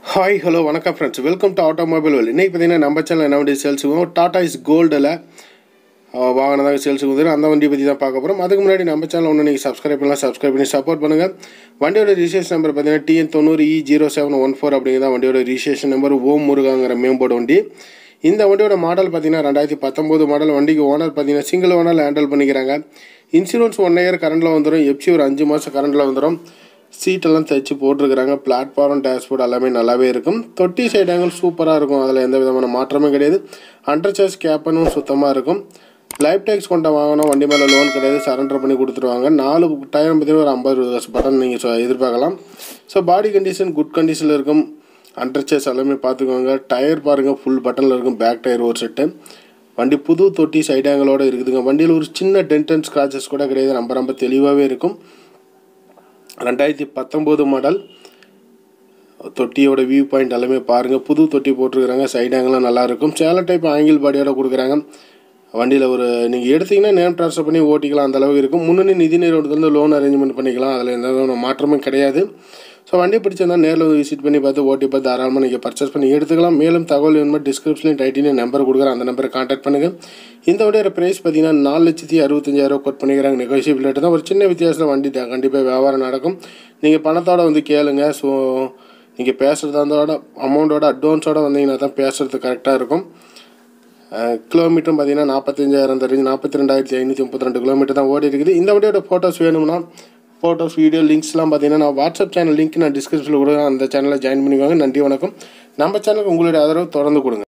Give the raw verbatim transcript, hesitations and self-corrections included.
Hi, hello, வணக்கம் friends. Welcome to Automobile World. இன்னைக்கு பார்த்தீங்கன்னா நம்ம சேனல் என்ன வண்டி சேல்ஸுக்கு டாடா இஸ் கோல்டில் வாகனதாக சேல்ஸுக்கு வந்து அந்த வண்டியை பற்றி தான் பார்க்க போகிறோம். அதுக்கு முன்னாடி நம்ம சேனல் ஒன்று நீங்கள் சப்ஸ்கிரைப் பண்ணலாம், சப்ஸ்கிரைப் பண்ணி சப்போர்ட் பண்ணுங்கள். வண்டியோட ரிஜிஸ்ட்ரேஷன் நம்பர் பார்த்தீங்கன்னா டிஎன் தொண்ணூறு E zero seven one four அப்படிங்கிறத வண்டியோட ரிஜிஸ்ட்ரேஷன் நம்பர் ஓம் முருகாங்கிற மேம்போர்டு வண்டி. இந்த வண்டியோட மாடல் பார்த்தீங்கன்னா ரெண்டாயிரத்தி பத்தொம்போது மாடல். வண்டிக்கு ஓனர் பார்த்தீங்கன்னா சிங்கிள் ஓனர் ஹேண்டில் பண்ணிக்கிறாங்க. இன்சூரன்ஸ் ஒன் இயர் கரண்டில் வந்துடும். எஃப்சி ஒரு அஞ்சு மாதம் கரண்டில் வந்துடும். சீட்டெல்லாம் தைச்சி போட்டிருக்கிறாங்க. பிளாட்ஃபார்ம் டேஷ்போர்ட் எல்லாமே நல்லாவே இருக்கும். தொட்டி சைடு ஆங்கிள் சூப்பராக இருக்கும். அதில் எந்த விதமான மாற்றமும் கிடையாது. அண்டர் சார்ஜ் கேப்பனும் சுத்தமாக இருக்கும். லைஃப் டேக்ஸ் கொண்ட வாங்கணும். வண்டி மேலே லோன் கிடையாது. சரண்டர் பண்ணி கொடுத்துருவாங்க. நாலு டயர் பார்த்தீங்கன்னா ஒரு ஐம்பது வருஷம் பட்டன் நீங்கள் எதிர்பார்க்கலாம். ஸோ பாடி கண்டிஷன் குட் கண்டிஷனில் இருக்கும். அண்டர் சார்ஜ் எல்லாமே பார்த்துக்கோங்க. டயர் பாருங்கள் ஃபுல் பட்டனில் இருக்கும். பேக் டயர் ஒரு செட்டு. வண்டி புது தொட்டி சைடு ஆங்கிளோடு இருக்குதுங்க. வண்டியில் ஒரு சின்ன டென்ட் அண்ட் ஸ்க்ராச்சஸ் கூட கிடையாது. ரொம்ப ரொம்ப தெளிவாகவே இருக்கும். ரெண்டாயிரத்தி பத்தொம்போது மாடல். தொட்டியோட வியூ பாயிண்ட் எல்லாமே பாருங்கள். புது தொட்டி போட்டிருக்கிறாங்க. சைடு ஆங்கிளும் நல்லாயிருக்கும். சேலை டைப் ஆங்கிள் பாடியோட கொடுக்குறாங்க. வண்டியில் ஒரு நீங்கள் எடுத்திங்கன்னா நேம் ட்ரான்ஸ்ஃபர் பண்ணி ஓட்டிக்கலாம், அந்தளவுக்கு இருக்கும். முன்னணி நிதி நிறுவனத்துலேருந்து லோன் அரேஞ்ச்மெண்ட் பண்ணிக்கலாம். அதில் எந்த விதமான மாற்றமும் கிடையாது. ஸோ வண்டி பிடிச்சிருந்தா நேரில் விசிட் பண்ணி பார்த்து ஓட்டி பார்த்து தாராளமாக நீங்கள் பர்ச்சேஸ் பண்ணி எடுத்துக்கலாம். மேலும் தகவல் வேணுமா டிஸ்கிரிப்ஷன்லையும் டைட்டிலையும் நம்பர் கொடுக்குறேன், அந்த நம்பரை கான்டாக்ட் பண்ணுங்கள். இந்த வண்டியோட ப்ரைஸ் பார்த்தீங்கன்னா நாலு லட்சத்தி அறுபத்தஞ்சாயிரம் கோட் பண்ணிக்கிறாங்க. நெகோசியபிள் ரேட்டு தான். ஒரு சின்ன வித்தியாசத்தில் வண்டி கண்டிப்பாக வியாபாரம் நடக்கும். நீங்கள் பணத்தோடு வந்து கேளுங்க. ஸோ நீங்கள் பேசுகிறதா இருந்தோட அமௌண்ட்டோட அட்வான்ஸோடு வந்தீங்கன்னா தான் பேசுகிறது கரெக்டாக இருக்கும். கிலோமீட்டரும் பார்த்தீங்கன்னா நாற்பத்தஞ்சாயிரம் தெரிஞ்சு நாற்பத்தி ரெண்டாயிரத்தி ஐநூற்றி முப்பத்தி ரெண்டு கிலோமீட்டர் தான் ஓடி இருக்குது. இந்த வண்டியோட ஃபோட்டோஸ் வேணும்னா ஃபோட்டோஸ் வீடியோ லிங்க்ஸ்லாம் பார்த்தீங்கன்னா நான் வாட்ஸ்அப் சேனல் லிங்க் நான் டிஸ்கிரிப்ஷனில் கொடுக்குறேன். அந்த சேனலில் ஜாயின் பண்ணிக்கோங்க. நன்றி, வணக்கம். நம்ம சேனலுக்கு உங்களுடைய ஆதரவு தொடர்ந்து கொடுங்க.